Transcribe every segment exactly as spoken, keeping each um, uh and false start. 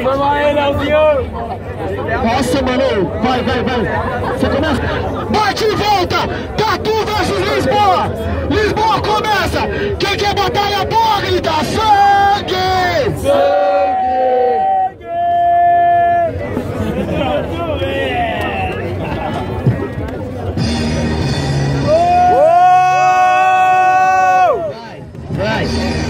Vamos aí, Leozinho! Nossa, mano, vai, vai, vai. Você começa. Bate e volta! Tatu versus Lisboa! Lisboa começa! Quem quer batalha boa, grita sangue! Sangue! Vai!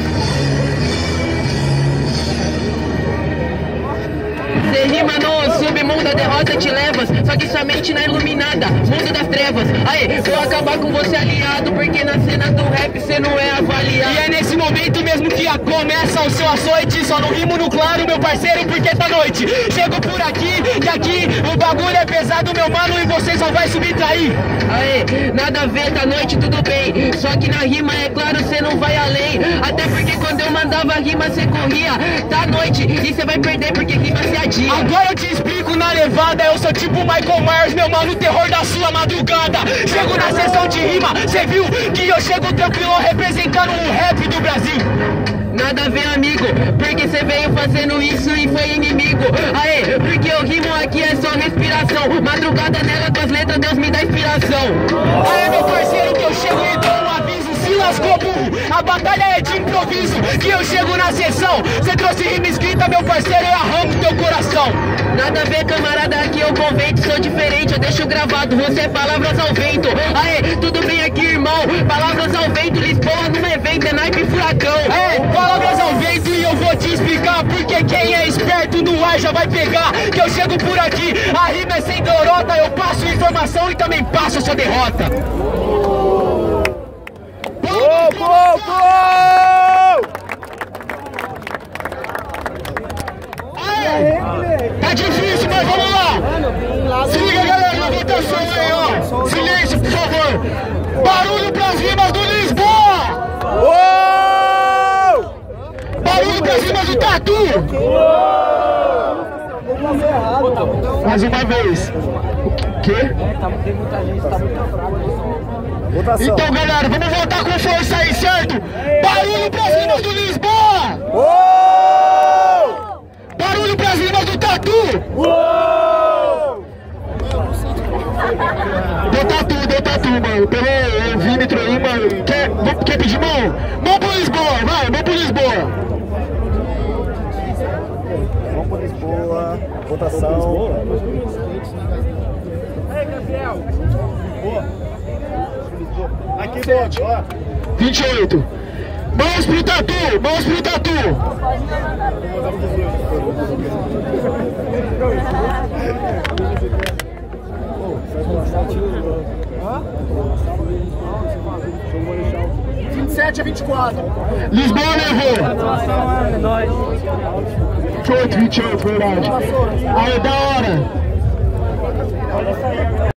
Cê rima no submundo, a derrota te levas. Só que sua mente não é iluminada, mundo das trevas. Aê, vou acabar com você aliado, porque na cena do rap cê não é avaliado. E é nesse momento mesmo que a começa o seu açoite. Só não rimo no claro, meu parceiro, porque tá noite. Chego por aqui, e aqui o bagulho é pesado, meu mano, e você só vai subtrair. Aê, nada a ver, tá noite, tudo bem. Só que na rima, é claro, cê não vai além. Até porque quando eu mandava rima, cê corria. Tá noite, e cê vai perder porque rima se adia. Agora eu te explico na levada, eu sou tipo Michael Myers, meu mano, terror da sua madrugada. Chego na sessão de rima, cê viu que eu chego tranquilo representando o rap do Brasil. Nada a ver, amigo, porque cê veio fazendo isso e foi inimigo. Aê, porque eu rimo aqui é só respiração. Madrugada nela com as letras, Deus me dá inspiração. Aê, meu parceiro, que eu chego e dou um aviso. Se lascou, burro, a batalha é de improviso. Que eu chego na sessão, cê trouxe rima escrita, meu parceiro, eu arranco teu coração. Nada a ver, camarada, aqui eu convento, sou diferente, eu deixo gravado, você é palavras ao vento. Aê, tudo bem aqui, irmão, palavras ao vento, Lisboa num evento, é naipe furacão. É, palavras ao vento e eu vou te explicar, porque quem é esperto no ar já vai pegar. Que eu chego por aqui, a rima é sem dorota, eu passo informação e também passo a sua derrota. Gol, gol, gol! Tá difícil, mas vamos lá! Se liga, galera, na votação aí, ó! Silêncio, por favor! Barulho pras rimas do Lisboa! Uou! Barulho pras rimas do Tatu! Mais uma vez! O quê? Então, galera, vamos voltar com força aí, certo? Barulho pras rimas do Lisboa! Uou! Barulho pras rimas do Tatu! Uou! Deu Tatu, deu Tatu, mano. Pelo vímetro aí, mano. Quer, quer pedir mão? Mão pro Lisboa, vai, mão pro Lisboa. Vamos pro Lisboa, votação. Ei, Gabriel! Aqui dentro, ó. vinte e oito. Mãos pro Tatu, mãos pro Tatu. vinte e sete a vinte e quatro. Lisboa levou. vinte e oito, vinte e oito, verdade. Aí, da hora.